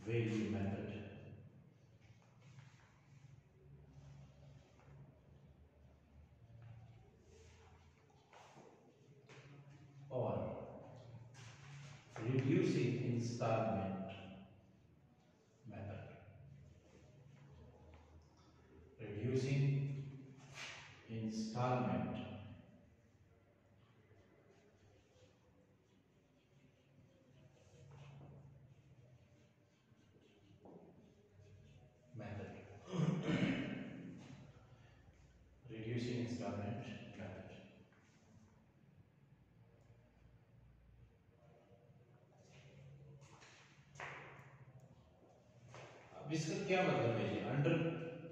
value method. Or reducing installment method. Reducing installment method. Reducing installment method. अब इसका क्या मतलब है जी? Under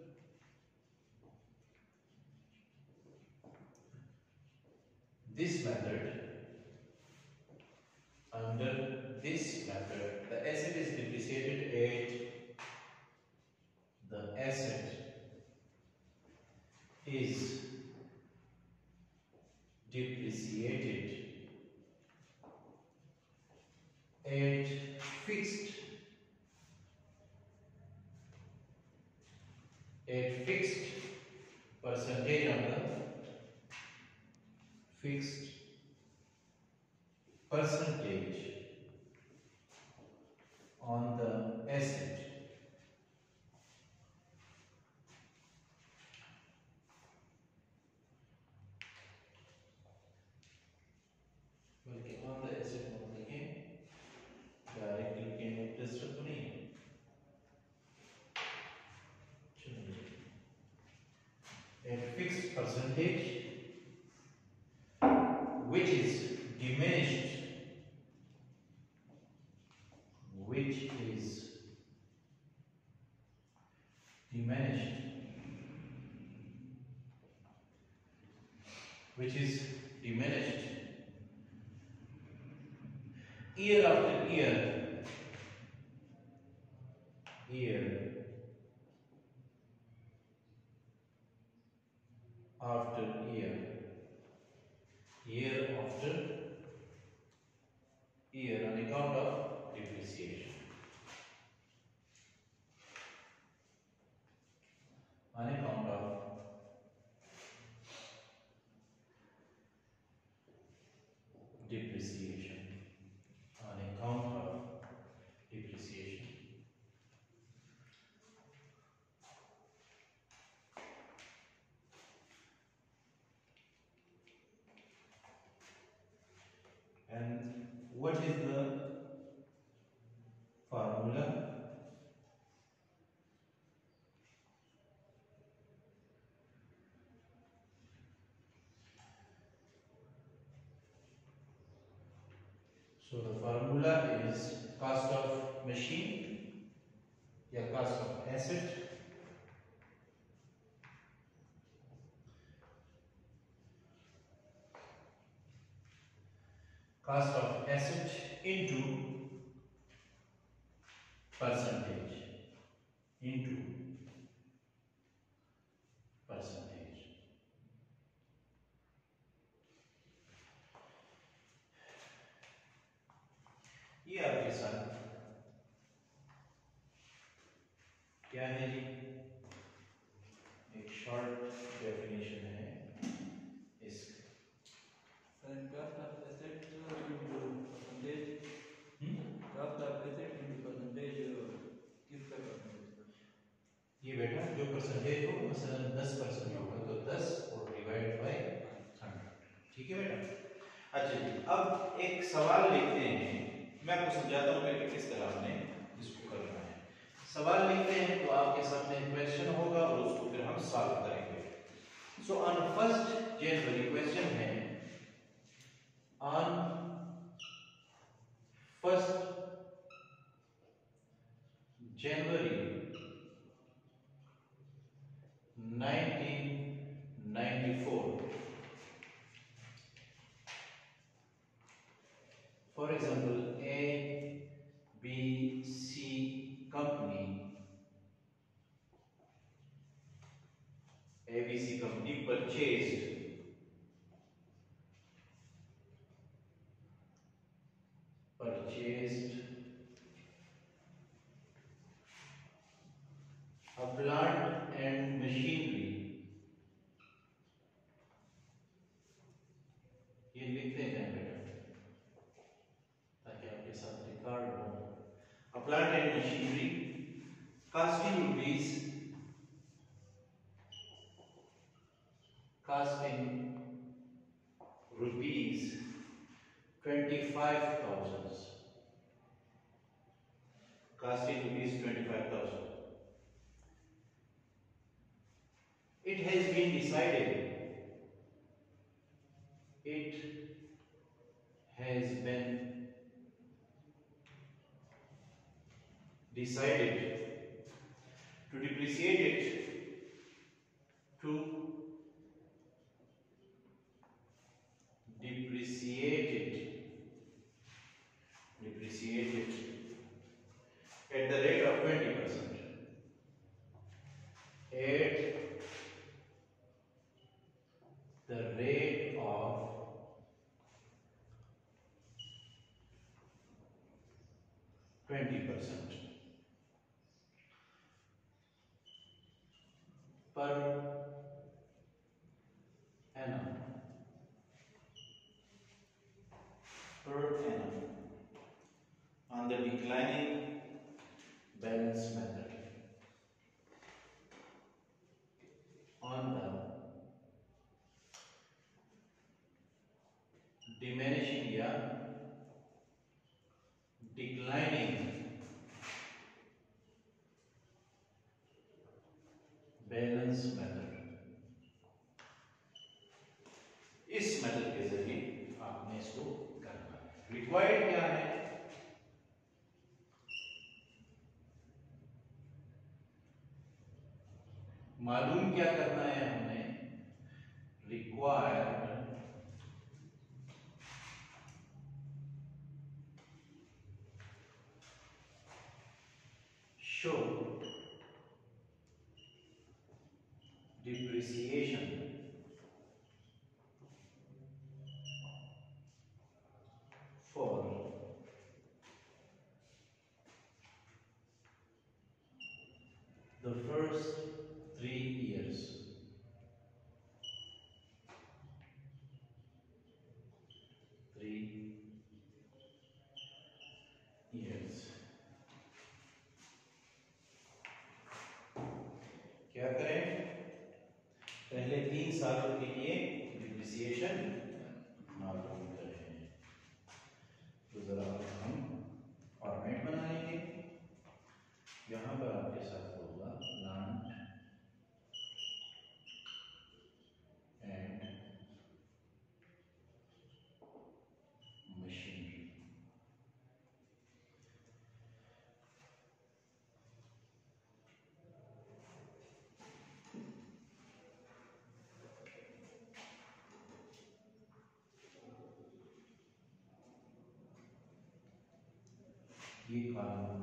this method, the asset is depreciated at the asset is depreciated at fixed percentage on the fixed percentage on the asset बल्कि on the asset मत लिखें, direct लिखें, डिस्टर्ब तो नहीं है। At fixed percentage which is diminished year after year after year on account of depreciation. On account of depreciation. On account of depreciation. And what is the formula? So the formula is cost of machine या cost of asset into percentage ये आपके साथ क्या है जी? एक short definition है इस cost of asset into percentage. Cost of asset into percentage किसका percentage? ये बेटा जो परसेंटेज हो मसलन 10% होगा तो 10 और डिवाइड बाय 100, ठीक है बेटा? अच्छा जी, अब एक सवाल लिखते हैं, मैं आपको समझाता हूँ कि किस तरह हमने इसको करना है। सवाल लिखते हैं तो आपके सामने क्वेश्चन होगा और उसको फिर हम सॉल्व करेंगे। So on 1st January question है, on 1st January 1994, for example, ABC company purchased a plant and machinery, casting rupees 25,000. Casting rupees 25,000. It has been decided. It has been decided to depreciate it to depreciate it at the rate of 20%. At the rate of 20% per annum. On the declining balance method. On the diminishing या declining balance method. इस method के जरिए आपने इसको करना है. Required क्या है? मालूम क्या करना है हमने? Required show depreciation for the first 3 years. 3 years. क्या करें? पहले 3 सालों के लिए डिप्रिसिएशन मालूम करें. तो जरा हम फॉर्मेट बना लेंगे. यहाँ पर आपके साथ होगा प्लांट एंड मशीनरी. ये कॉलम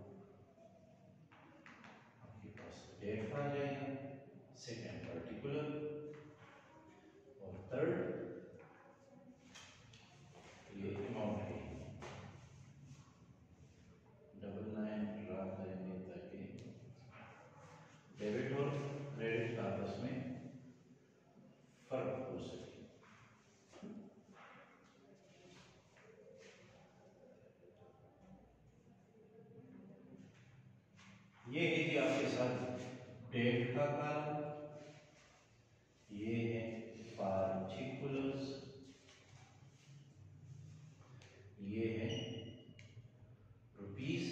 आपके पास डेट आ जाएगा. सेकेंड पर्टिकुलर और थर्ड ये अमाउंट है. डबल लाइन ड्रा करेंगे ताकि डेबिट और क्रेडिट आपस में फर्क हो सके. ये है जी आपके साथ डेट का कॉलम. ये है पार्टिकुलर्स. ये है रुपीस.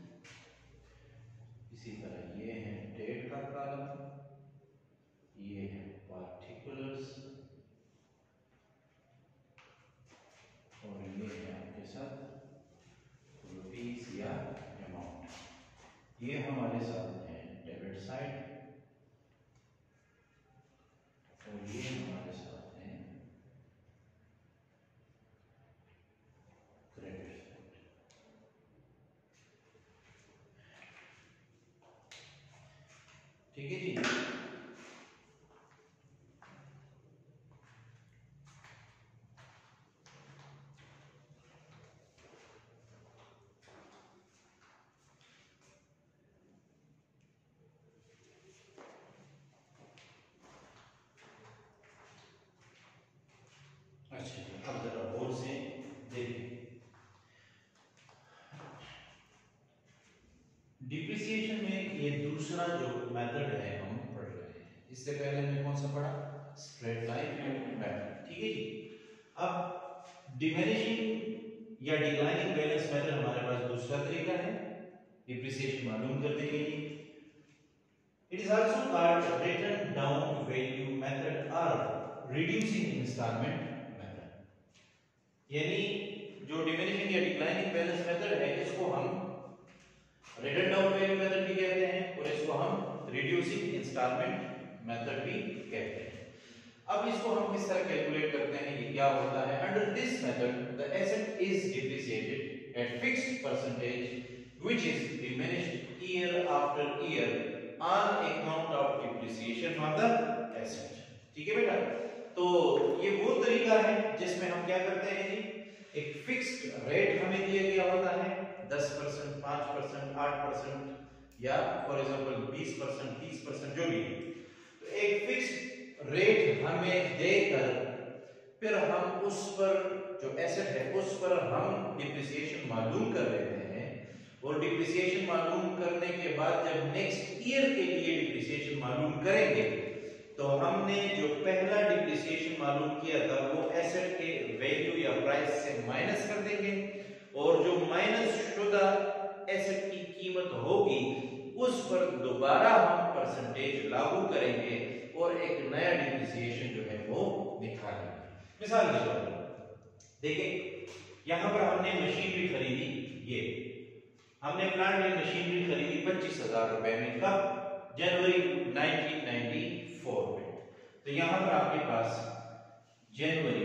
इसी तरह ये है डेट का कॉलम. ये है पार्टिकुलर्स और ये है आपके साथ रुपीस या अमाउंट. ये हमारे साथ है डेबिट साइड और ये हमारे साथ है क्रेडिट साइड. ठीक है जी. अच्छा, अब जरा गौर से देखिए. डिप्रिसिएशन में ये दूसरा जो मेथड है हम पढ़ रहे हैं। इससे पहले हमने कौन सा पढ़ा? Straight line method. ठीक है जी। अब डिमिनिशिंग या डिक्लाइनिंग बैलेंस मेथड हमारे पास दूसरा तरीका है डिप्रिसिएशन मालूम करने के लिए। It is also called written down value method और रिड्यूसिंग इंस्टॉलमेंट मेथड। यानी जो डिमिनिशिंग या डिक्लाइनिंग बैलेंस मेथड है इसको हम रिटन डाउन वैल्यू मेथड भी कहते हैं और इसको हम रिड्यूसिंग इंस्टॉलमेंट मेथड भी कहते हैं। अब इसको हम किस तरह कैलकुलेट करते हैं, ये क्या होता है? Under this method the asset is depreciated at fixed percentage which is diminished year after year on account of depreciation of the asset. ठीक है बेटा, तो ये वो तरीका है जिसमें हम क्या करते हैं जी, एक फिक्स्ड रेट हमें दिया गया होता है 10%, 5%, 8% या फॉर एग्जांपल 20%, 30% जो भी है। तो एक फिक्स्ड रेट हमें देकर फिर हम उस पर जो एसेट है उस पर हम डिप्रिसिएशन मालूम कर लेते हैं और डिप्रिसिएशन मालूम करने के बाद जब नेक्स्ट ईयर के लिए डिप्रिसिएशन मालूम करेंगे तो हमने जो पहला डिप्रिसिएशन मालूम किया था वो एसेट के वैल्यू या प्राइस से माइनस कर देंगे और जो माइनस शुदा एसेट की कीमत होगी उस पर दोबारा हम परसेंटेज लागू करेंगे और एक नया डिप्रिसिएशन जो है वो निकालेंगे। मिसाल के तौर पर देखिए, यहां पर हमने मशीनरी खरीदी, ये हमने प्लांट एंड मशीनरी खरीदी 25,000 रुपए में, कब? जनवरी 1994 में। तो यहां पर आपके पास जनवरी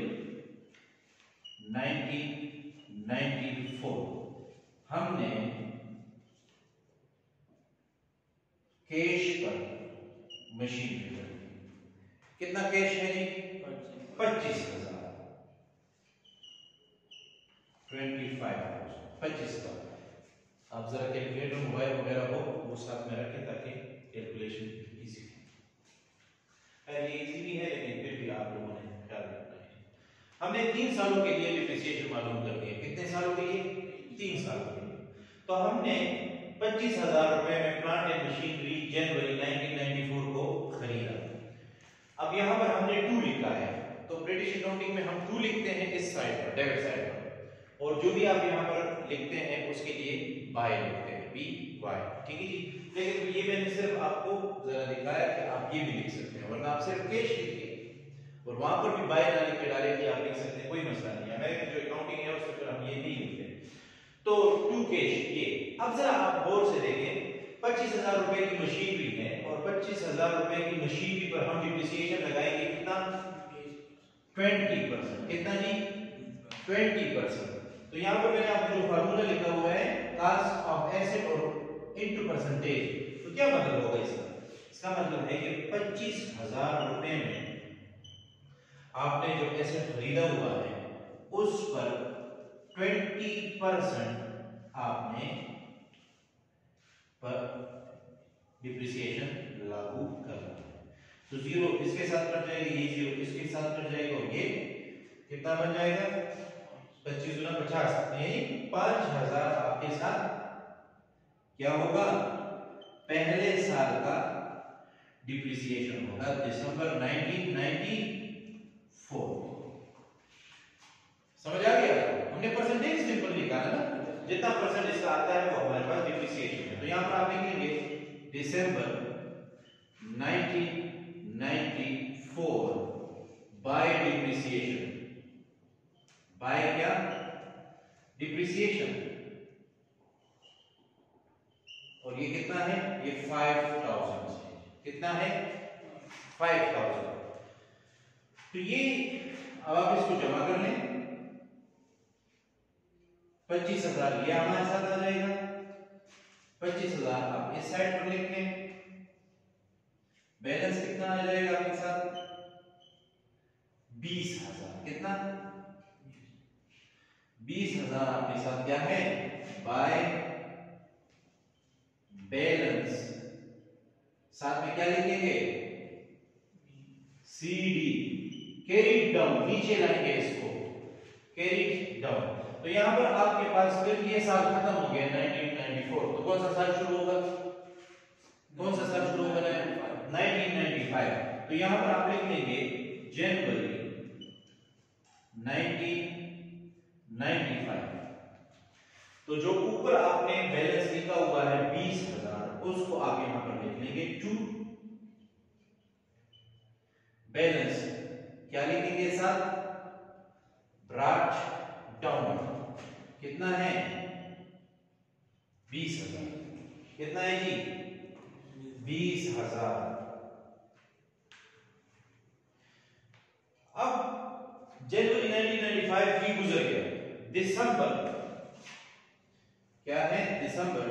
1994 हमने कैश पर मशीनरी खरीदी। कितना कैश है जी? 25,000, 25,000। आप जरा कैलकुलेटर मोबाइल वगैरह हो वो साथ में रखें ताकि कैलकुलेशन इजी है। ये इजी भी है लेकिन फिर भी आप लोगों ने ख्याल रखना है। हमने 3 सालों के लिए डिप्रिसिएशन मालूम कर दिया। कितने सालों के लिए? 3 सालों के लिए। तो हमने 25,000 रुपए में प्लांट एंड मशीनरी जनवरी 1994 को खरीदा। अब यहाँ पर हमने 2 लिखा है, तो ब्रिटिश अकाउंटिंग में हम 2 लिखते हैं इस साइड पर, डेबिट साइड पर, और जो भी आप यहाँ पर लिखते हैं उसके लिए बाय लिखते हैं, बी वाई। ठीक है जी। लेकिन ये मैंने सिर्फ आपको जरा दिखाया कि आप ये भी लिख सकते हैं, वरना आप सिर्फ कैश लिखिए और वहां पर भी बाय ना लिख के डालें कि आप लिख सकते हैं, कोई मसला नहीं है। अमेरिकन जो अकाउंटिंग है उसके ऊपर हम ये नहीं लिखते। तो 2 कैश ये। अब जरा आप गौर से देखें, 25,000 रुपए की मशीनरी है और 25,000 रुपए की मशीनरी पर हम डिप्रिसिएशन लगाएंगे कितना? 20%। कितना जी? 20%। तो यहाँ पर मैंने आपको जो फार्मूला लिखा हुआ है कॉस्ट ऑफ एसेट और इनटू परसेंटेज, तो क्या मतलब होगा इसका? इसका मतलब है कि 25,000 रुपए में आपने जो एसेट खरीदा हुआ है उस पर 20% आपने पर डिप्रिसिएशन लागू करना है। तो 0 इसके साथ कट जाएगा, ये 0 इसके साथ कट जाएगा और ये कितना बन जाएगा? 25 गुना 50, यानी 5,000 आपके साथ क्या होगा? पहले साल का डिप्रिसिएशन होगा दिसंबर 1994। समझ आ गया? हमने परसेंटेज सिंपल निकाला ना, जितना परसेंट इसका आता है वो हमारे पास डिप्रिसिएशन है। तो यहां पर आप लिखेंगे दिसंबर 1994 बाय डिप्रिसिएशन। बाय क्या? डिप्रिसिएशन। और ये कितना है? ये 5,000 है। कितना है? 5,000। तो ये अब आप इसको जमा कर लें, 25,000 ये हमारे साथ आ जाएगा, 25,000 आप इस साइड पर लिखें, बैलेंस कितना आ जाएगा आपके साथ? 20,000। कितना? 20,000 आपके साथ क्या है? By balance. साथ में क्या लिखेंगे? CD, कैरी डाउन, नीचे लाएंगे इसको, कैरी डाउन। तो यहां पर आपके पास फिर ये साल खत्म हो गया 1994, तो कौन सा साल शुरू होगा? यहां पर आप लिख लेंगे जनवरी 1995। तो जो ऊपर आपने बैलेंस लिखा हुआ है 20,000, उसको आप यहां पर लिख लेंगे टू बैलेंस, क्या लिखेंगे साथ, ब्रॉट डाउन। कितना है 20,000। कितना है जी 20,000। अब जनवरी 1995 भी गुजर गया, दिसंबर क्या है, दिसंबर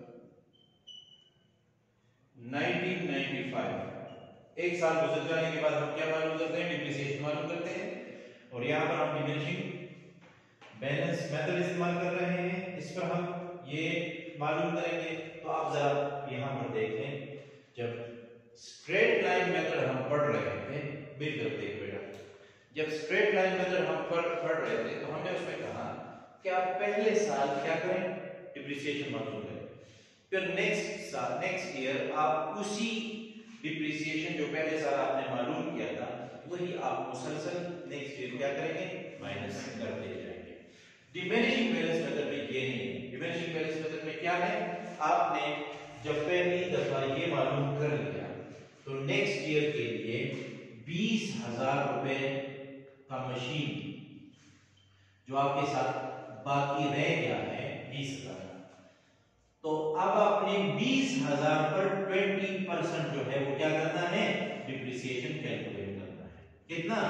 1995। एक साल गुजर जाने के बाद हम क्या मालूम करते हैं, डिप्रिसिएशन मालूम करते हैं। और यहां पर हम डिमिनिशिंग बैलेंस मेथड इस्तेमाल कर रहे हैं, इस पर हम ये मालूम करेंगे। तो आप जरा यहां पर देखें, जब स्ट्रेट लाइन मेथड हम पढ़ रहे थे, मेरी तरफ देख बेटा, जब स्ट्रेट लाइन मेथड हम पढ़ रहे थे तो हमने उसमें कहा कि आप पहले साल क्या करें, डिप्रिसिएशन मालूम करें, फिर नेक्स्ट ईयर आप उसी डिप्रिसिएशन जो पहले साल आपने मालूम किया था वही आप मुसलसल नेक्स्ट ईयर क्या करेंगे, माइनस करते जाएंगे। डिमिनिशिंग बैलेंस मेथड में ये नहीं है। डिमिनिशिंग बैलेंस मेथड में क्या है, आपने जब पहली दफा ये मालूम कर लिया तो नेक्स्ट ईयर के लिए 20,000 रुपए का मशीन जो आपके साथ बाकी रह गया है 20,000, तो अब आपने 20,000 पर 20% जो है वो क्या करना है, डिप्रिसिएशन कैलकुलेट करना है। कितना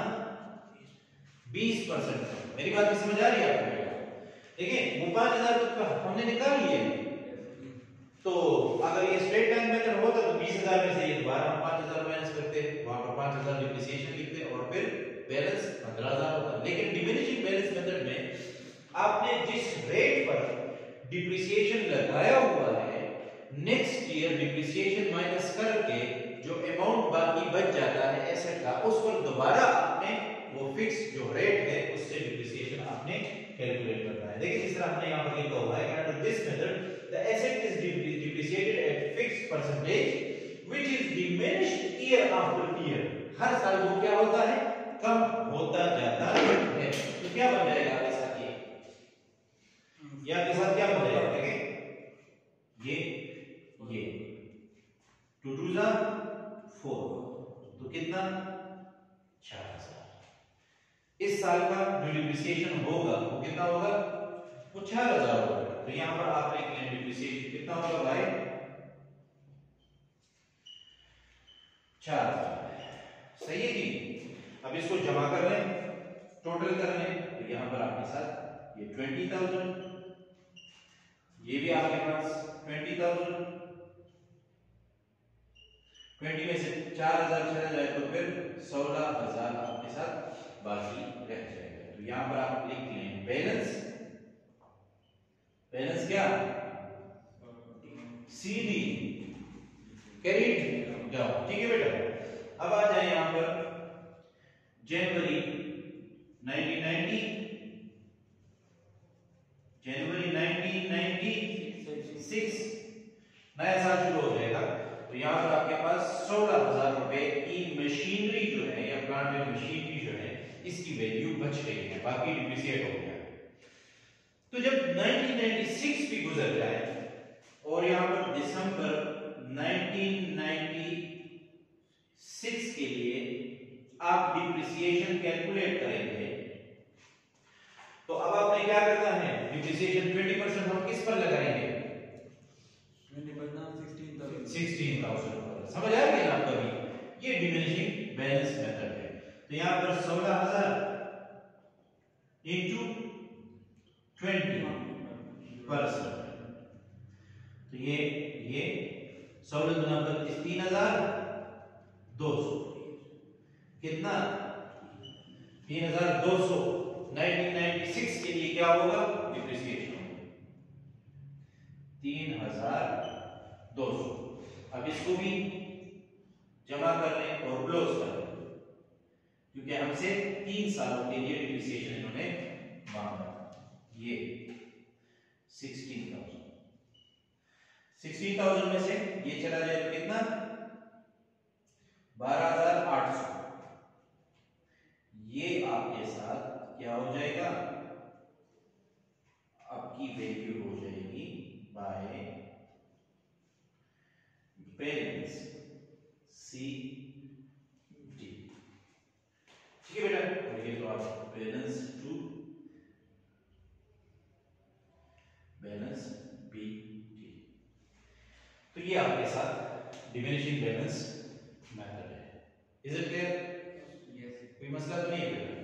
20%। मेरी बात समझ आ रही है आपको? देखिए वो 5,000 तो हमने निकाल लिए, तो अगर ये स्ट्रेट लाइन मेथड होता तो 20,000 में से ये दोबारा हम 5,000 माइनस करते, वहां पर 5,000 डिप्रिसिएशन लिखते और फिर बैलेंस 15,000 होता। लेकिन डिमिनिशिंग बैलेंस मेथड में आपने जिस रेट पर डिप्रिसिएशन लगाया हुआ है, नेक्स्ट ईयर डिप्रिसिएशन माइनस करके जो अमाउंट बाकी बच जाता है एसेट का, उस पर दोबारा आपने वो फिक्स जो रेट है उससे डिप्रिसिएशन आपने कैलकुलेट करना है। देखिए इस तरह हमने यहां पर लिखा हुआ है, under this method the asset is depreciated at fixed percentage which is diminished year after year। हर साल वो क्या होता है, कम होता जाता है। तो क्या बन जाएगा आपके साथ, ये आपके साथ क्या बन जाएगा, देखें ये 2 2 जा 4, तो कितना 4,000। इस साल का जो डिप्रिसिएशन होगा वो कितना होगा, वो 4,000 होगा। तो यहां पर आप लिख लें डिप्रिसिएशन कितना होगा भाई, 4,000। सही है जी। अब इसको जमा कर लें, टोटल कर लें, तो यहां पर आपके साथ ये 20,000, ये भी आपके पास 20,000, 20 में से 4,000 चला जाए तो फिर 16,000 आपके साथ बाकी रह जाएगा। तो यहां पर आप लिख लें बैलेंस, बैलेंस क्या, सीडी कैरीड डाउन। ठीक है बेटा। अब आ जाए यहां पर जनवरी 1996, नया साल शुरू हो जाएगा। तो यहां पर आपके पास 16,000 रुपए की मशीनरी जो है या प्लांट एंड मशीनरी जो है इसकी वैल्यू बच रही है, बाकी डिप्रिसिएट हो गया। तो जब 1996 भी गुजर जाए और यहां पर दिसंबर 1996 के लिए आप डिप्रिसिएशन कैलकुलेट करेंगे, तो अब आपने क्या करना है, डिप्रिसिएशन 20% हम किस पर लगाएंगे, 16,000 पर। समझ आ गया ना आपको? अभी ये डिमिनिशिंग बैलेंस मेथड है। तो यहां पर 16,000 इंटू 20%, तो ये 16 गुना 32 3,200, कितना 3,200। 1996 के लिए क्या होगा, डिप्रिसिएशन 3,200। अब इसको भी जमा कर लें और क्लोज कर लें, क्योंकि हमसे 3 सालों के लिए डिप्रिसिएशन इन्होंने मांगा। ये 16,000 में से ये चला जाए तो कितना 12,800 ये आपके साथ क्या हो जाएगा, आपकी वैल्यू हो जाएगी बाय बैलेंस सी डी। ठीक है बेटा, और ये तो आप balance to balance B D. तो ये आपके साथ डिमिनिशिंग बैलेंस मेथड है। Is it clear? Yes. कोई मसला तो नहीं है बेटा?